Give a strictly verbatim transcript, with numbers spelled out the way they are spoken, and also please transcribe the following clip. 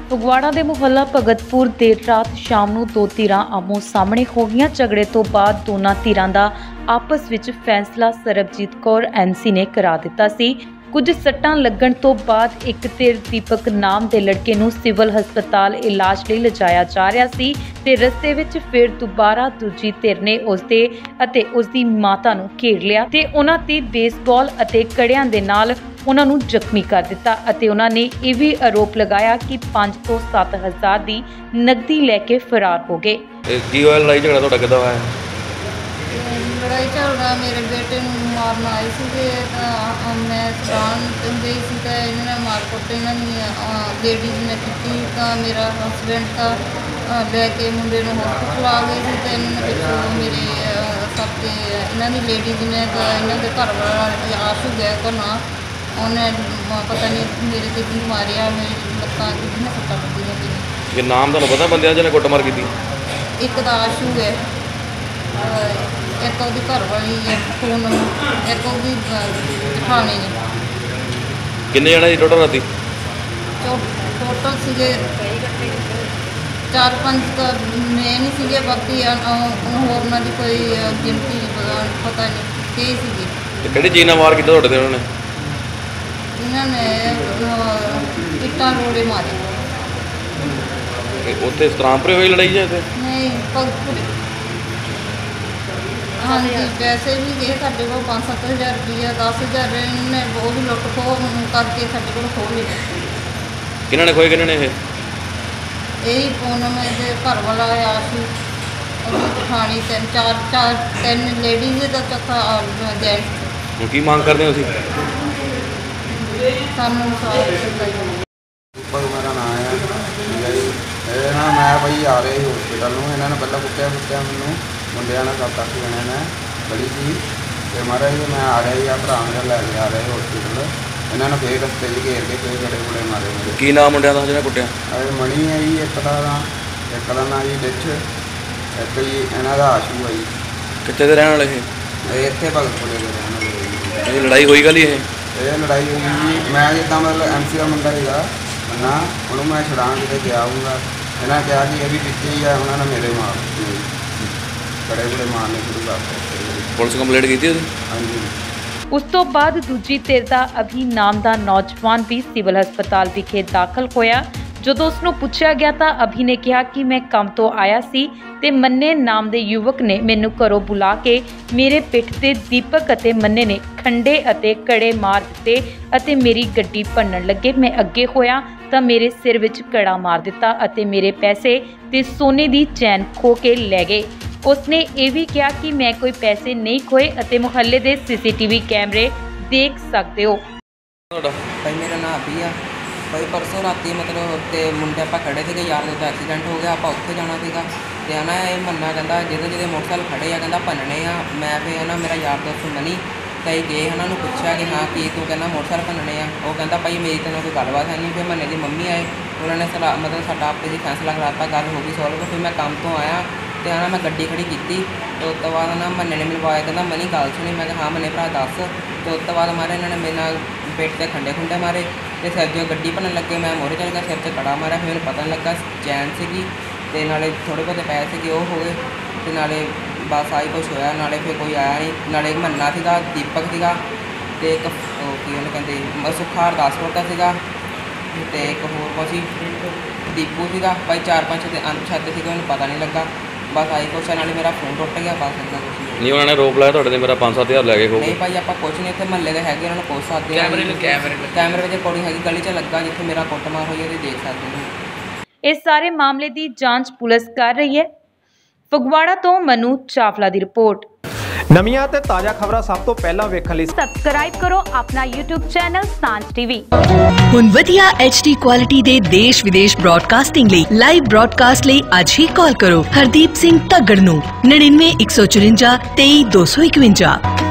ਫਗਵਾੜਾ ਦੇ ਮੁਹੱਲਾ ਭਗਤਪੁਰ ਦੇਰ ਰਾਤ ਸ਼ਾਮ ਨੂੰ ਦੋ ਧਿਰਾਂ ਆਮੋ ਸਾਹਮਣੇ ਹੋ ਗਈਆਂ। ਝਗੜੇ ਤੋਂ ਬਾਅਦ ਦੋਨਾਂ ਧਿਰਾਂ ਦਾ ਆਪਸ ਵਿੱਚ ਫੈਸਲਾ ਸਰਬਜੀਤ ਕੌਰ ਐਮਸੀ ਨੇ ਕਰਾ ਦਿੱਤਾ ਸੀ। ਕੁਝ ਸੱਟਾਂ ਲੱਗਣ ਤੋਂ ਬਾਅਦ ਇੱਕ ਧਿਰ ਦੀਪਕ ਨਾਮ ਦੇ ਲੜਕੇ ਨੂੰ ਸਿਵਲ ਹਸਪਤਾਲ ਇਲਾਜ ਲਈ ਲਿਜਾਇਆ ਜਾ ਰਿਹਾ ਸੀ ਤੇ ਰਸਤੇ ਵਿੱਚ ਫਿਰ ਦੁਬਾਰਾ ਦੂਜੀ ਧਿਰ ਨੇ ਉਸਦੇ ਅਤੇ ਉਸਦੀ ਮਾਤਾ ਨੂੰ ਘੇਰ ਲਿਆ ਤੇ ਉਹਨਾਂ ਤੇ ਬੇਸਬਾਲ ਅਤੇ ਕੜਿਆਂ ਦੇ ਨਾਲ ਉਹਨਾਂ ਨੂੰ ਜ਼ਖਮੀ ਕਰ ਦਿੱਤਾ ਅਤੇ ਉਹਨਾਂ ਨੇ ਇਹ ਵੀ ਆਰੋਪ ਲਗਾਇਆ ਕਿ ਪੰਜ ਤੋਂ ਸੱਤ ਹਜ਼ਾਰ ਦੀ ਨਕਦੀ ਲੈ ਕੇ ਫਰਾਰ ਹੋ ਗਏ। ਕੀ ਹੋਇਆ? ਲੜਾਈ ਝਗੜਾ ਤੁਹਾਡਾ ਕਿੱਦਾਂ ਹੋਇਆ? ਲੜਾਈ ਝਗੜਾ ਮੇਰੇ ਬੇਟੇ ਨੂੰ ਮਾਰਨ ਆਏ ਸੀਗੇ ਤਾਂ ਮੈਂ ਸਰਾਣ ਦਿੰਦੇ ਸੀ ਤਾਂ ਇਹਨਾਂ ਨੇ ਮਾਰ ਕੁੱਟ ਇਹਨਾਂ ਨੇ ਲੇਡੀਜ਼ ਨੇ ਕੀਤੀ ਤਾਂ ਮੇਰਾ ਹਸਬੈਂਡ ਤਾਂ ਲੈ ਕੇ ਮੁੰਡੇ ਨੂੰ ਹਸਪਤਾਲ ਆ ਗਏ ਸੀ ਤਾਂ ਇਹਨਾਂ ਨੇ ਪਿੱਛੋਂ ਮੇਰੇ ਸਭ ਤੇ ਇਹਨਾਂ ਦੀ ਲੇਡੀਜ਼ ਨੇ ਤਾਂ ਇਹਨਾਂ ਦੇ ਘਰ ਵਾਲਾ ਆਸ਼ੂ ਗਿਆ ਤਾਂ ਨਾ ਉਹਨੇ ਪਤਾ ਨਹੀਂ ਮੇਰੇ ਤੇ ਕੀ ਮਾਰਿਆ, ਮੇਰੀ ਲੱਤਾਂ ਕਿੰਨੀਆਂ ਸੱਟਾਂ ਲੱਗੀਆਂ ਸੀ। ਕਿ ਨਾਮ ਤੁਹਾਨੂੰ ਪਤਾ ਬੰਦਿਆਂ ਜਿਹਨੇ ਕੁੱਟਮਾਰ ਕੀਤੀ? ਇੱਕ ਦਾ ਆਸ਼ੂ ਹੈ, ਇੱਕ ਉਹਦੀ ਘਰ ਵਾਲੀ ਹੈ ਫੋਨ, ਇੱਕ ਉਹਦੀ ਜਠਾਣੀ ਹੈ। ਕਿੰਨੇ ਜਣੇ ਸੀ ਟੋਟਲ ਰਾਤੀ? ਟੋਟਲ ਸੀਗੇ ਚਾਰ ਪੰਜ ਤਾਂ ਮੈਂ ਨਹੀਂ ਸੀਗੇ, ਬਾਕੀ ਹੋਰ ਉਹਨਾਂ ਦੀ ਕੋਈ ਗਿਣਤੀ ਨਹੀਂ ਪਤਾ ਨਹੀਂ ਕੀ ਸੀਗੀ। ਤੇ ਕਿਹੜੀ ਚੀਜ਼ ਨਾਲ ਵਾਰ ਕੀਤਾ ਤੁਹਾਡੇ ਤੇ ਉਹਨਾਂ ਨੇ? ਇਹਨਾਂ ਨੇ ਇੱਟਾਂ ਰੋੜੇ ਮਾਰੇ। ਉੱਥੇ ਸਤਰਾਮਪੁਰੇ ਹੋਈ ਲੜਾਈ ਜਾਂ ਇੱਥੇ? ਨਹੀਂ, ਭਗਤਪੁਰੇ। ਹਾਂਜੀ, ਪੈਸੇ ਵੀ ਗਏ ਸਾਡੇ ਕੋਲ ਪੰਜ ਸੱਤ ਹਜ਼ਾਰ ਰੁਪਈਆ, ਦਸ ਹਜ਼ਾਰ ਇਹਨੇ ਉਹ ਵੀ ਲੁੱਟ ਖੋਹ ਕਰਕੇ ਸਾਡੇ ਕੋਲ ਖੋਹ ਲਏ। ਕਿਹਨਾਂ ਨੇ ਖੋਏ? ਕਿਹਨਾਂ ਨੇ ਇਹ? ਇਹੀ ਪੂਨਮ ਦੇ ਘਰ ਵਾਲਾ ਆਸ਼ੂ, ਉਹਦੀ ਜਠਾਣੀ, ਤਿੰਨ ਚਾਰ ਚਾਰ ਤਿੰਨ ਲੇਡੀਜ਼ ਦਾ ਚੌਥਾ ਜੈਂਟਸ। ਹੁਣ ਕੀ ਮੰਗ ਕਰਦੇ ਹੋ ਤੁਸੀਂ? ਸਾਨੂੰ ਮੇਰਾ ਨਾਮ ਹੈ, ਠੀਕ ਹੈ ਜੀ। ਇਹ ਨਾ ਮੈਂ ਬਈ ਆ ਰਿਹਾ ਸੀ ਹੋਸਪਿਟਲ ਨੂੰ, ਇਹਨਾਂ ਨੇ ਪਹਿਲਾਂ ਕੁੱਟਿਆ ਕੁੱਟਿਆ ਮੈਨੂੰ ਮੁੰਡਿਆਂ ਨੇ, ਸੱਤ ਅੱਠ ਜਣਿਆਂ ਨੇ ਬੜੀ ਸੀ ਅਤੇ ਮਹਾਰਾਜ ਜੀ ਮੈਂ ਆ ਰਿਹਾ ਸੀ, ਆ ਭਰਾ ਮੇਰਾ ਲੈ ਕੇ ਆ ਰਿਹਾ ਸੀ ਹੋਸਪਿਟਲ। ਇਹਨਾਂ ਨੇ ਫੇਰ ਰਸਤੇ 'ਚ ਘੇਰ ਕੇ ਫੇਰ ਗੜੇ ਗੁੜੇ ਮਾਰੇ ਮੇਰੇ। ਕੀ ਨਾਮ ਮੁੰਡਿਆਂ ਦਾ ਜਿਹੜਾ ਕੁੱਟਿਆ? ਇਹ ਮਣੀ ਹੈ ਜੀ ਇੱਕ ਦਾ ਨਾਂ, ਇੱਕ ਦਾ ਨਾਂ ਜੀ ਡਿੱਛ, ਇੱਕ ਜੀ ਇਹਨਾਂ ਦਾ ਆਸ਼ੂ ਹੈ ਜੀ। ਕਿੱਥੇ ਦੇ ਰਹਿਣ ਵਾਲੇ ਇਹ? ਇਹ ਇੱਥੇ ਭਗਤਪੁਰੇ ਦੇ ਰਹਿਣ ਵਾਲੇ। ਇਹ ਲੜਾਈ ਹੋਈ ਗੱਲ ਹੀ ਇਹ? ਇਹ ਲੜਾਈ ਹੋਈ ਜੀ, ਮੈਂ ਜਿੱਦਾਂ ਮਤਲਬ ਐਮ ਸੀ ਦਾ ਮੁੰਡਾ ਸੀਗਾ ਨਾ, ਉਹਨੂੰ ਮੈਂ ਛੁਡਾਉਣ ਕਿਤੇ ਗਿਆ ਹੋਊਗਾ। ਇਹਨਾਂ ਕਿਹਾ ਕਿ ਇਹ ਵੀ ਪਿੱਛੇ ਹੀ ਆ, ਉਹਨਾਂ ਨੇ ਮੇਰੇ ਮਾਰ ਦਿੱਤੇ, ਕੜੇ ਕੁੜੇ ਮਾਰਨੇ ਸ਼ੁਰੂ ਕਰ ਦਿੱਤੇ। ਪੁਲਿਸ ਕੰਪਲੇਂਟ ਕੀਤੀ ਉਹਦੀ? ਹਾਂਜੀ। ਉਸ ਤੋਂ ਬਾਅਦ ਦੂਜੀ ਧਿਰ ਦਾ ਅਭੀ ਨਾਮ ਦਾ ਨੌਜਵਾਨ ਵੀ ਸਿਵਲ ਹਸਪਤਾਲ ਵਿਖੇ ਦਾਖਲ ਹੋਇਆ। ਜਦੋਂ ਉਸ ਨੂੰ ਪੁੱਛਿਆ ਗਿਆ ਤਾਂ ਅਭੀ ਨੇ ਕਿਹਾ ਕਿ ਮੈਂ ਕੰਮ ਤੋਂ ਆਇਆ ਸੀ ਤੇ ਮੰਨੇ ਨਾਮ ਦੇ ਯੁਵਕ ਨੇ ਮੈਨੂੰ ਘਰੋਂ ਬੁਲਾ ਕੇ ਮੇਰੇ ਪਿੱਠ ਤੇ ਦੀਪਕ ਅਤੇ ਮੰਨੇ ਨੇ ਖੰਡੇ ਅਤੇ ਕੜੇ ਮਾਰ ਦਿੱਤੇ ਅਤੇ ਮੇਰੀ ਗੱਡੀ ਭੰਨਣ ਲੱਗੇ। ਮੈਂ ਅੱਗੇ ਹੋਇਆ ਤਾਂ ਮੇਰੇ ਸਿਰ ਵਿੱਚ ਕੜਾ ਮਾਰ ਦਿੱਤਾ ਅਤੇ ਮੇਰੇ ਪੈਸੇ ਤੇ ਸੋਨੇ ਦੀ ਚੈਨ ਖੋ ਕੇ ਲੈ ਗਏ। ਉਸਨੇ ਇਹ ਵੀ ਕਿਹਾ ਕਿ ਮੈਂ ਕੋਈ ਪੈਸੇ ਨਹੀਂ ਖੋਏ ਅਤੇ ਮੁਹੱਲੇ ਦੇ ਸੀਸੀਟੀਵੀ ਕੈਮਰੇ ਦੇਖ ਸਕਦੇ ਹੋ। ਤੁਹਾਡਾ ਭਾਈ ਮੇਰਾ ਨਾਮ ਅਭੀ ਆ। ਭਾਈ ਪਰਸੋਂ ਰਾਤੀ ਮਤਲਬ ਤੇ ਮੁੰਡੇ ਆਪਾਂ ਖੜੇ ਸੀਗੇ, ਯਾਰ ਦਾ ਐਕਸੀਡੈਂਟ ਹੋ ਗਿਆ, ਆਪਾਂ ਉੱਥੇ ਜਾਣਾ ਸੀਗਾ ਤੇ ਆਣਾ ਇਹ ਮੰਨਾ ਕਹਿੰਦਾ ਜਿਹਦੇ ਜਿਹਦੇ ਮੋਟਰਸਾਈਕਲ ਖੜੇ ਆ ਕਹਿੰਦਾ ਭੰਨਣੇ ਆ। ਮੈਂ ਫਿਰ ਨਾ ਮੇਰਾ ਯਾਰ ਦੋਸਤ ਮਨੀ ਤਾਂ ਇਹ ਗਏ, ਉਹਨਾਂ ਨੂੰ ਪੁੱਛਿਆ ਕਿ ਹਾਂ ਕੀ ਤੂੰ ਕਹਿੰਦਾ ਮੋਟਰਸਾਈਕਲ ਭੰਨਣੇ ਆ। ਉਹ ਕਹਿੰਦਾ ਭਾਈ ਮੇਰੀ ਤੈਨੂੰ ਕੋਈ ਗੱਲਬਾਤ ਹੈ ਨਹੀਂ। ਫਿਰ ਮੰਨੇ ਦੀ ਮੰਮੀ ਆਏ, ਉਹਨਾਂ ਨੇ ਸਲਾ ਮਤਲਬ ਸਾਡਾ ਆਪੇ ਦੀ ਫੈਸਲਾ ਕਰਾਤਾ, ਗੱਲ ਹੋ ਗਈ ਸੋਲਵ। ਫਿਰ ਮੈਂ ਕੰਮ ਤੋਂ ਆਇਆ ਤੇ ਆਣਾ ਮੈਂ ਗੱਡੀ ਖੜੀ ਕੀਤੀ ਤੇ ਉਸ ਤੋਂ ਬਾਅਦ ਨਾ ਮੰਨੇ ਨੇ ਮੈਨੂੰ ਆਇਆ, ਕਹਿੰਦਾ ਮਨੀ ਗੱਲ ਸੁਣੀ। ਮੈਂ ਕਿਹਾ ਹਾਂ ਮੰਨੇ ਭਰਾ ਦੱਸ। ਤੇ ਉਸ ਤੋਂ ਬਾਅਦ ਮਾਰੇ ਇਹਨਾਂ ਨੇ ਮੇਰੇ ਨਾਲ ਪੇਟ 'ਤੇ ਖੰਡੇ ਖੁੰਡੇ ਮਾਰੇ ਤੇ ਸਿਰ 'ਚੋਂ ਗੱਡੀ ਭੰਨਣ ਲੱਗੇ। ਮੈਂ ਮੋਰੇ ਚੱਲ ਗਿਆ, ਸਿਰ 'ਚ ਕੜਾ ਮਾਰਿਆ। ਫਿਰ ਮੈਨੂੰ ਪਤਾ ਨਹੀਂ ਲੱਗਾ ਚੈਨ ਸੀਗੀ ਤੇ ਨਾਲੇ ਥੋੜ੍ਹੇ ਬਹੁਤੇ ਪੈਸੇ ਸੀਗੇ ਉਹ ਹੋ ਗਏ ਤੇ ਨਾਲੇ ਬਸ ਆਹੀ ਕੁਛ ਹੋਇਆ। ਨਾਲੇ ਫਿਰ ਕੋਈ ਆਇਆ ਨਹੀਂ, ਨਾਲੇ ਮੰਨਾ ਸੀਗਾ, ਦੀਪਕ ਸੀਗਾ ਤੇ ਇੱਕ ਉਹ ਕੀ ਉਹਨੂੰ ਕਹਿੰਦੇ ਸੁੱਖਾ ਹਰਦਾਸਪੁਰ ਦਾ ਸੀਗਾ ਤੇ ਇੱਕ ਹੋਰ ਕੁਛ ਸੀ ਦੀਪੂ ਸੀਗਾ। ਭਾਈ ਚਾਰ ਪੰਜ ਦੇ ਅਣਪਛਾਤੇ ਸੀਗੇ, ਮੈਨੂੰ ਪਤਾ ਨਹੀਂ ਲੱਗਾ। ਬਸ ਆਹੀ ਕੁਛ, ਨਾਲੇ ਮੇਰਾ ਫੋਨ ਟੁੱਟ ਗਿਆ। ਬਸ ਇੰਨਾ ਕੁਛ ਨਹੀਂ। ਉਹਨਾਂ ਨੇ ਰੋਕ ਲਾਇਆ ਤੁਹਾਡੇ ਤੇ ਮੇਰਾ ਪੰਜ ਸੱਤ ਹਜ਼ਾਰ ਲੈ ਕੇ ਖੋ? ਨਹੀਂ ਭਾਈ ਆਪਾਂ ਕੁਛ ਨਹੀਂ, ਇੱਥੇ ਮਹੱਲੇ ਦੇ ਹੈਗੇ, ਉਹਨਾਂ ਨੂੰ ਪੁੱਛ ਸਕਦੇ ਆ। ਕੈਮਰੇ ਕੈਮਰੇ ਕੈਮਰੇ ਵਿੱਚ ਰਿਕਾਰਡਿੰਗ ਹੈਗੀ, ਗਲੀ 'ਚ ਲੱਗਾ ਜਿੱਥੇ ਮੇਰਾ ਕੁੱਟਮਾਰ ਹੋਈ ਉਹਦੇ ਦੇਖ ਸਕਦੇ ਹੋ। ਇਸ ਸਾਰੇ ਮਾਮਲੇ ਦੀ ਜਾਂਚ ਪੁਲਿਸ ਕਰ ਰਹੀ ਹੈ। ਫਗਵਾੜਾ ਤੋਂ ਮਨੂ ਚਾਵਲਾ ਦੀ ਰਿਪੋਰਟ। ਨਵੀਆਂ ਤੇ ਤਾਜ਼ਾ ਖਬਰਾਂ ਸਭ ਤੋਂ ਪਹਿਲਾਂ ਵੇਖਣ ਲਈ ਸਬਸਕ੍ਰਾਈਬ ਕਰੋ ਆਪਣਾ YouTube ਚੈਨਲ ਸਾਂਝ ਟੀਵੀ। ਹੁਣ ਵਧੀਆ ਐਚ ਡੀ ਕੁਆਲਿਟੀ ਦੇ ਦੇਸ਼ ਵਿਦੇਸ਼ ਬ੍ਰਾਡਕਾਸਟਿੰਗ ਲਈ ਲਾਈਵ ਬ੍ਰਾਡਕਾਸਟ ਲਈ ਅੱਜ ਹੀ ਕਾਲ ਕਰੋ ਹਰਦੀਪ ਸਿੰਘ ਧੱਗੜ ਨੂੰ ਨੜਿਨਵੇਂ ਇੱਕ ਸੌ ਚੁਰੰਜਾ ਤੇਈ ਦੋ ਸੌ ਇਕਵੰਜਾ।